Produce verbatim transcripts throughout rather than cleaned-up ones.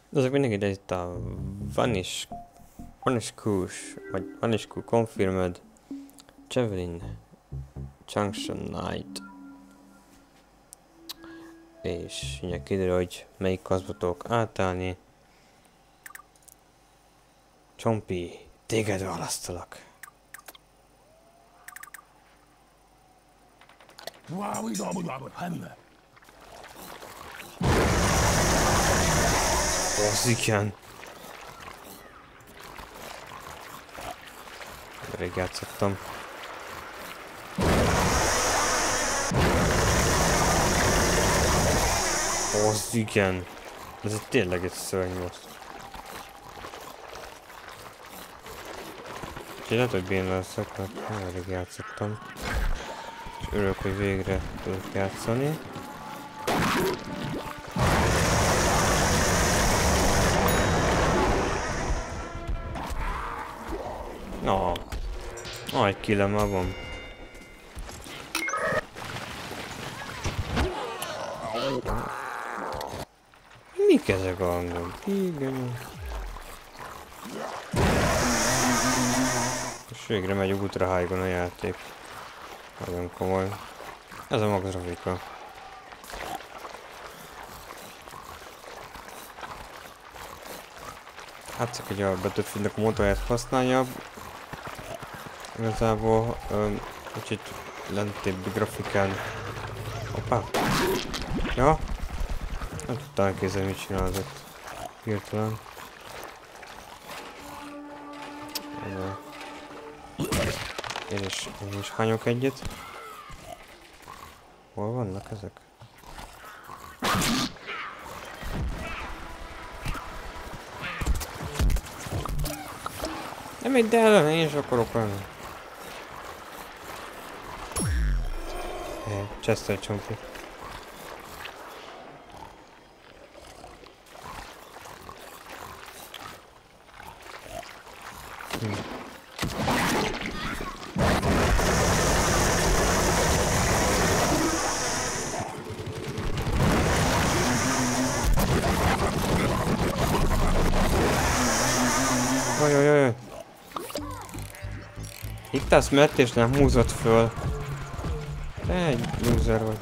Azok mindig ide itt a Vanish... Vanishkush, vagy Vanishku Confirmed Javelin Junction Night. És ugye kiderül, hogy melyik kaszba tudok átállni. Csompi, téged választalak. Az igen. Rég játszottam. Az igen. Ez egy tényleg egy szörny most. Úgyhogy lehet, hogy béna leszek, mert nagyon rég játszottam. És örülök, hogy végre tudok játszani. Na, ah, egy killem már van. Mik ezek a hangok? Igen. És végre megy ultra high-gon a játék. Nagyon komoly. Ez a maga grafika. Látszik, hogy a Battlefieldnek a motorját használja. Igazából um, kicsit lentébb grafikán. Hoppá! Ja! Nem tudtam elképzelni, mit csinálzott. Hirtelen. Én is, én is hányok egyet. Hol vannak ezek? Nem egy de ellen, én is akarok lenni. Hé, Chester Csompi. Hm. Ajajajaj. Itt állsz mert és nem húzott föl. Te egy loser vagy.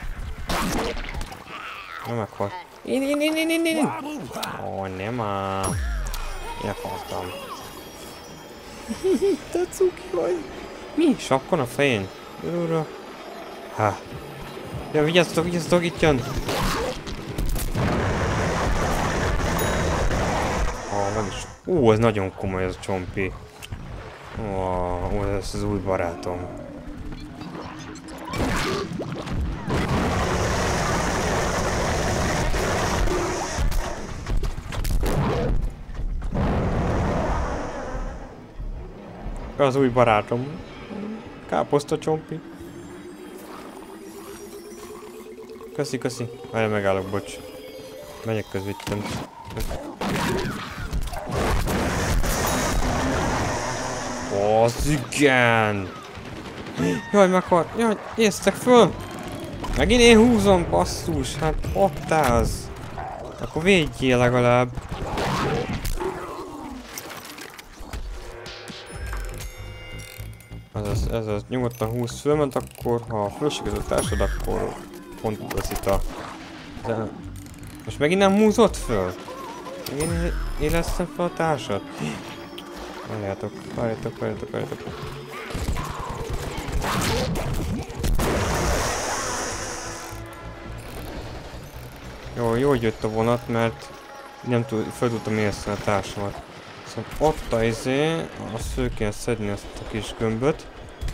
Nem meghalt. Én, én, én, én, én, én. Ó, nem áll. Én akartam. Te cuki vagy. Mi? Sakkon a fején? Ura. Há. Ja, vigyázzatok, vigyázzatok, itt jön. Ó, nem is. Ó, ez nagyon komoly ez a Csompi. Ó, ez az új barátom. Az új barátom. Káposzta Csompi. Köszi, köszi. Várj, megállok, bocs. Megyek közvetlen. Az igen! Jaj, meghalt! Jaj, néztek föl! Megint én húzom, basszus! Hát ott állsz! Akkor védjél legalább! Ez az, ez az, nyugodtan húz fölment, akkor ha fölség a társad, akkor pont veszít a... De... Most megint nem húzott föl? Megint élesztem fel a társat? Várjátok, várjátok, várjátok, várjátok. Jó, jó, hogy jött a vonat, mert nem tud, fel tudtam érszeni a társamat. Szóval ott a izé, azt föl kell szedni ezt a kis gömböt.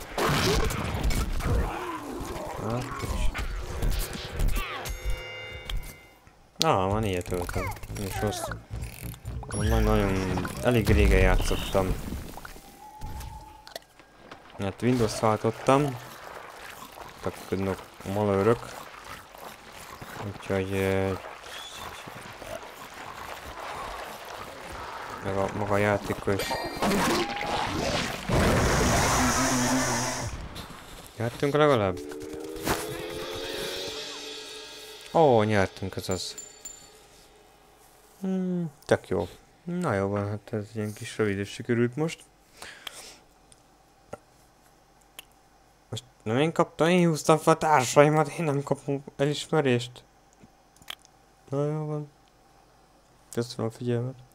Hát, ah, van ilyet töltöm. És rossz. Nagyon elég régen játszottam. Hát Windows váltottam. Takkodnak a malőrök. Úgyhogy... Meg a maga a játékos. Nyertünk legalább? Ó, nyertünk, ez az. Hmm, tök jó. Na jó van, hát ez ilyen kis rövid is sikerült most. Most nem én kaptam, én húztam fel a társaimat, én nem kapom elismerést. Na jó van. Köszönöm a figyelmet.